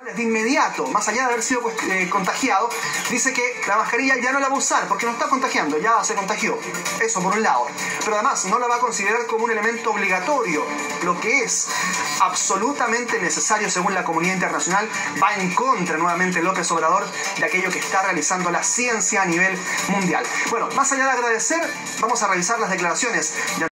de inmediato, más allá de haber sido contagiado, dice que la mascarilla ya no la va a usar porque no está contagiando, ya se contagió. Eso por un lado. Pero además no la va a considerar como un elemento obligatorio, lo que es absolutamente necesario según la comunidad internacional. Va en contra nuevamente López Obrador de aquello que está realizando la ciencia a nivel mundial. Bueno, más allá de agradecer, vamos a revisar las declaraciones.